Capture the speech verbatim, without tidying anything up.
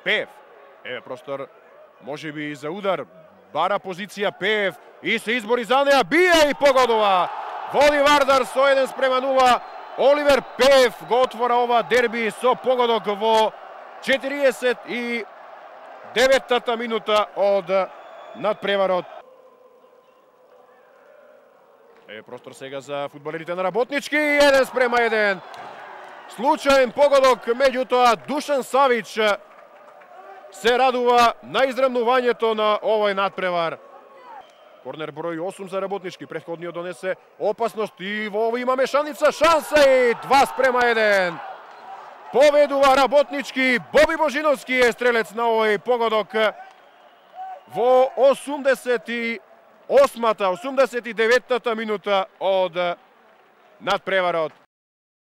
Пеев. Еве простор, може би за удар. Бара позиција Пеев и се избори за неа. Бие и погодува. Води Вардар со еден спрема нула. Оливер Пеев го отвора ова дерби со погодок во четириесет и деветата минута од надпреварот. Е простор сега за фудбалерите на Работнички. еден спрема еден. Случаен погодок, меѓутоа Душан Савич се радува на израмнувањето на овој надпревар. Корнер број осум за Работнички, претходниот донесе опасност и во ово има мешаница, шанса и два спрема еден. Поведува Работнички, Боби Божиновски е стрелец на овој погодок во осумдесет и осмата, осумдесет и деветата минута од надпреварот.